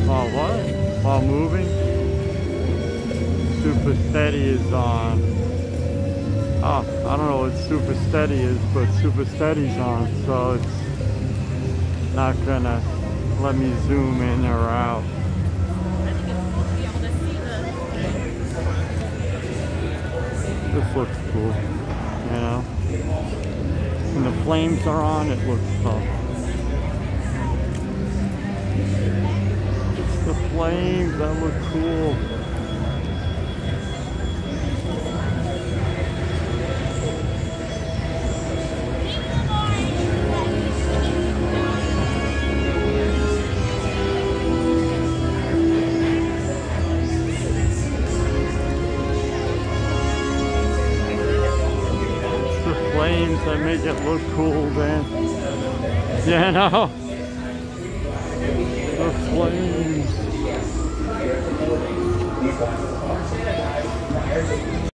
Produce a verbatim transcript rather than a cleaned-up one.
While what? While moving? Super steady is on. Oh, I don't know what super steady is, but super steady's on, so it's not gonna let me zoom in or out. This looks cool, you know? When the flames are on, it looks tough. It's the flames that look cool. Flames that make it look cool, man. Yeah, no. The flames.